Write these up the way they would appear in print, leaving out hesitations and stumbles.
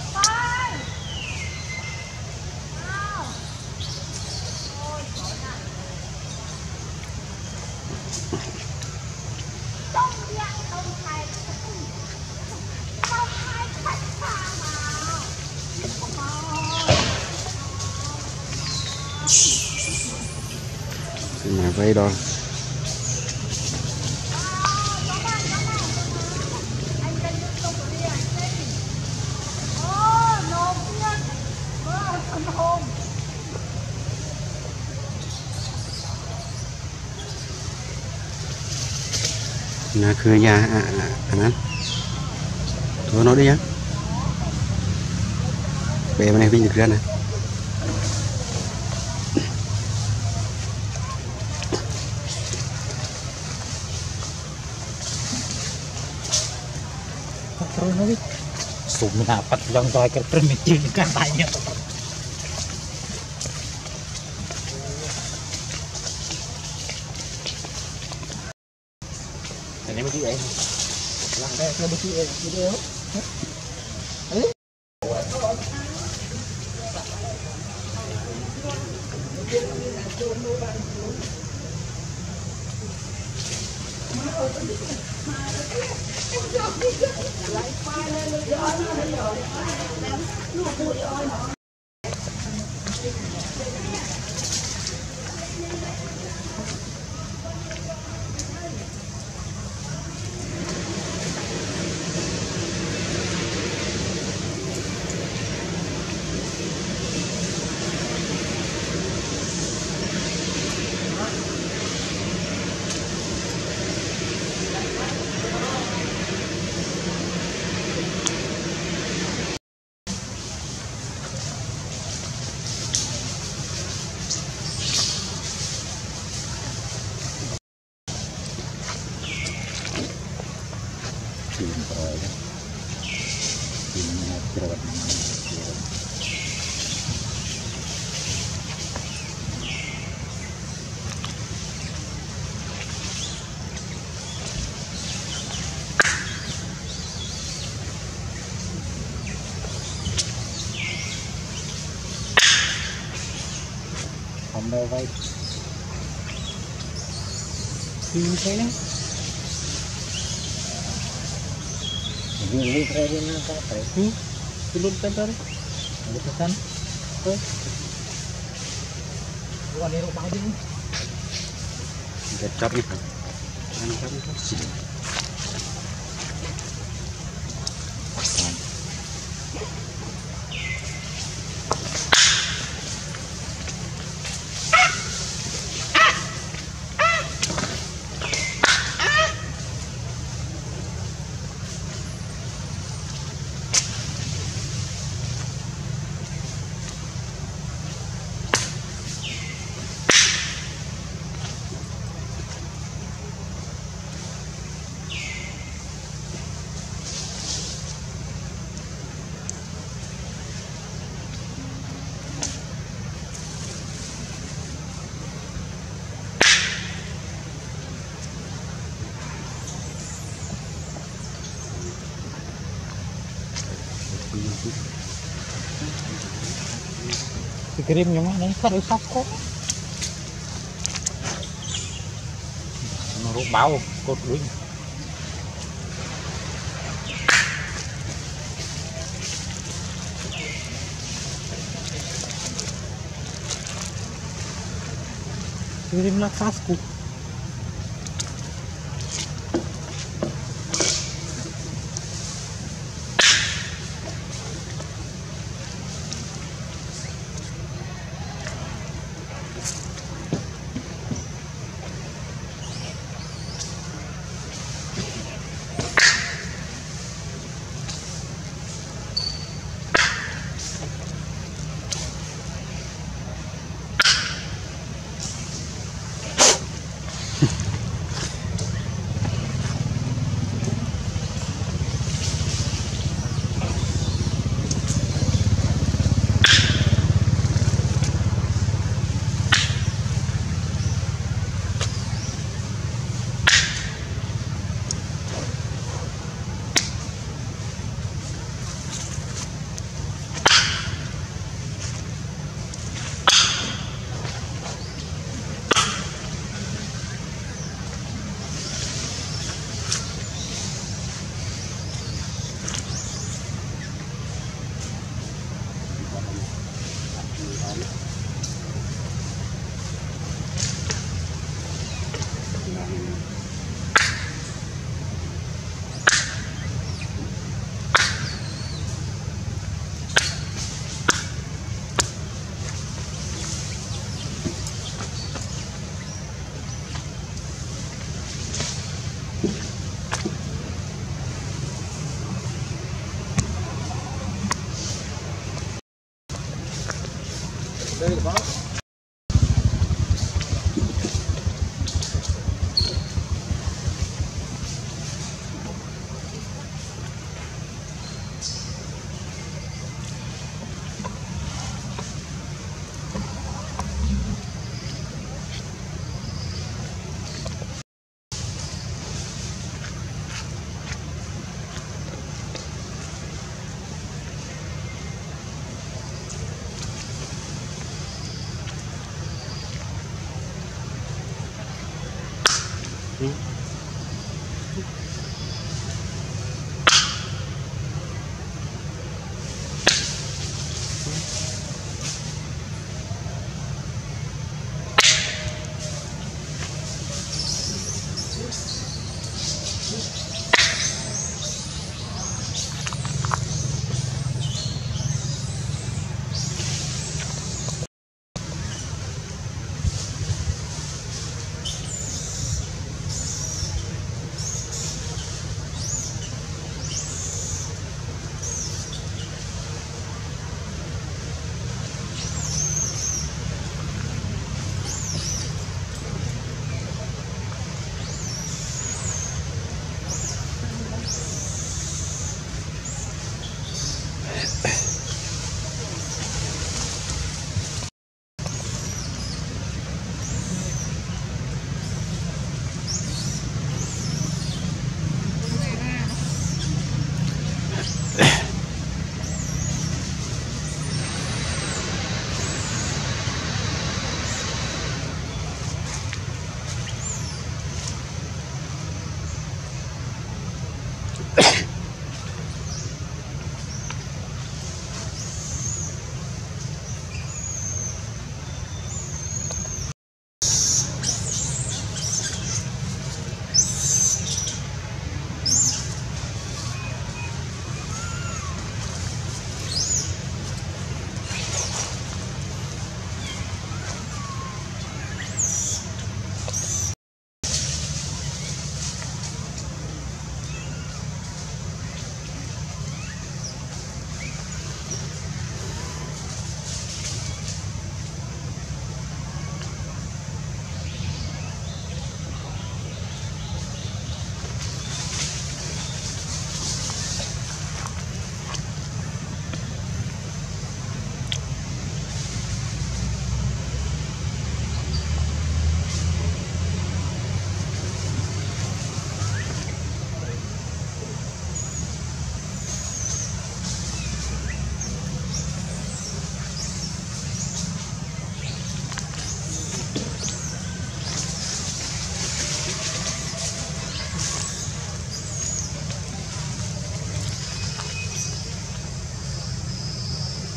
mà vây đo là khơi nhà anh ăn thôi nói đi nhá về bên này mình được ra này terus nanti sumber dapat yang toy kermicin katanya ini mesti eh langkah ke mesti eh video đâu vậy thì thế đấy ini keren apa itu belum tentu ada pesan tuh gua nih rumah aja nih kecap nih kan sini dikirim yang mana kan rusak kok nó báo cột đuôi kirimlah tasku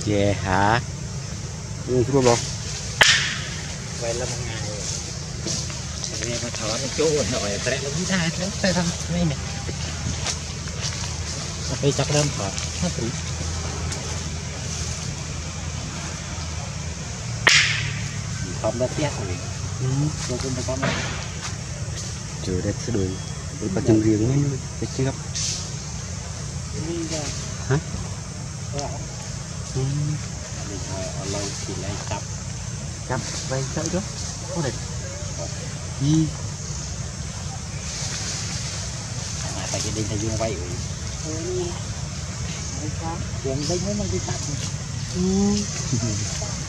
về hả thua bông vậy là một ngày nghe mà thở nó chỗ nội tại nó đi ra nó tay thằng này nè bây chắc đâm thở nó thử không đã tiếc rồi tôi cũng đã có mấy trời đẹp sẽ đuổi để có chân riêng mới nuôi cái chứ gấp hả lâu thì lấy cặp vay chơi đó có đẹp gì mà tại cái đinh là dương vay rồi dương vay mới mang đi cặp